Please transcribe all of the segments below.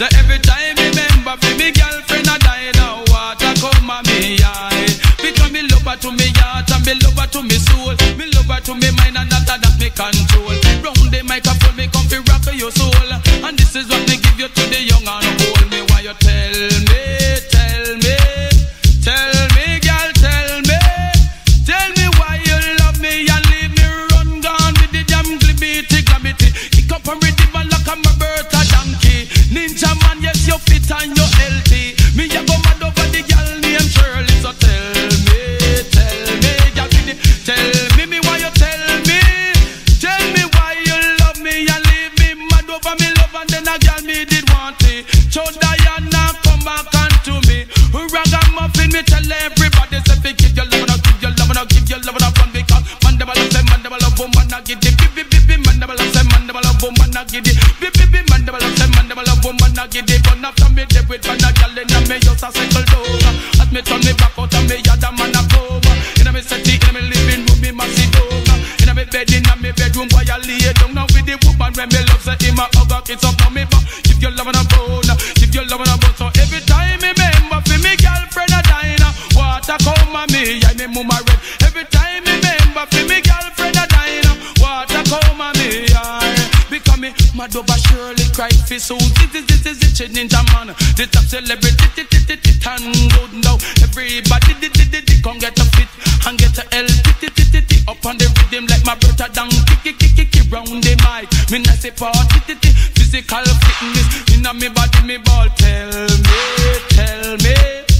So every time remember for me girlfriend I die now. Water come on me eye. Because me love her to me heart and me love her to me soul. Me love her to me mind and that me control. Round the microphone me come fi rock your soul. And this is what me give you to the young and old. Me why you tell me, tell me, tell me, girl, tell me. Tell me why you love me and leave me run gone with the damn glibity glamity. Kick up and rhythm and lock on my Bertha donkey. Ninja man, yes you fit and you healthy. Me a go mad over the girl named Shirley. So tell me, girl, tell me why you tell me. Tell me why you love me and leave me mad over me love and then a girl me did want it. So Diana come back onto me. Ragamuffin me tell everybody say fi give your love and give your love and give your love and fun because man dem a love say man dem a love woman a give it. Bi man dem a love say man dem a love woman a give it. Bi man dem a love say man dem a love woman a give it. But after me dead with man a girl inna me house a settle down. As me turn me back out and me yard a man a come. Inna me city inna me living room me massive down. Inna me bed inna me bedroom boy a lay down. Now with the woman when me love say him a hug a kiss up now me back. Give your love and a bone, give your love and a bone. So every time me remember fi me girlfriend a dying. Water come on me, yeah me mama red. Every time me remember fi me girlfriend a dying. Water come on me, yeah. Because me mad over Shirley cry fi so. This ninja man, the top celebrity, and good now. Everybody come get a fit and get a L. Up on the rhythm like my brother down. Kick round the mic. Me not say party, physical fitness. Inna me body, me ball. Tell me,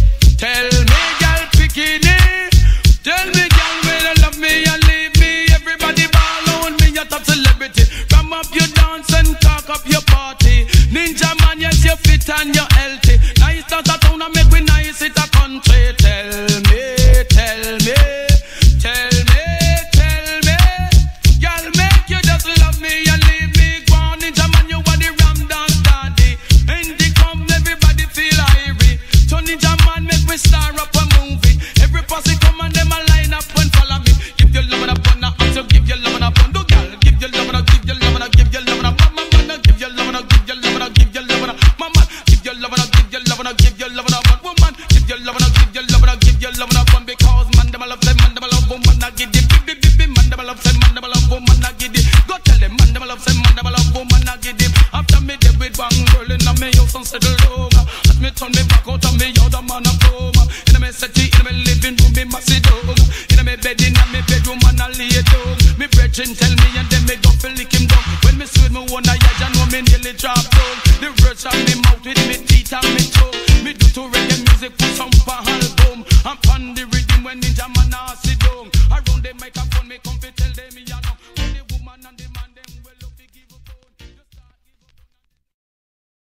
girl, bikini. Tell me, girl, when you love me and leave me. Everybody ball on me, a top celebrity. Come up your dance and cock up your party. Ninja man, yes, you fit and you're healthy. Nice out of town and make we nice it a country. Tell me. Girl, make you just love me and leave me. Go on, ninja man, you are the ram dance daddy. And they come, everybody feel irie. So ninja man, make me star up a movie. Every posse come and them a line up and follow me. Give your love and a bun, so give your love and a bun. Do girl, give your love and a give your love and a give your love and a mama, man, give your love and a give your love and a give your love and a mama, give your love and a give your love and a give your love and a bun. Woman, give your love and a give your love and a give your love and a bun because man dem a love them, man dem a love woman a give it. Man dem a love them, man dem a love woman a give it. Go tell them man dem a love them, man dem a love woman a give it. After me dead with one girl inna me house and settle down. As me turn me back out and me other man a come. Inna me city, inna me living room, me massive down. Inna me bed, inna me bedroom, man a lay down. Me brethren tell me and then me go fi lick him down. When me swim me wonder, yeah, you know me nearly drop down. The words on me mouth with me teeth and me tongue. Me do to reggae music, put some for album. I'm on the rhythm when ninja man a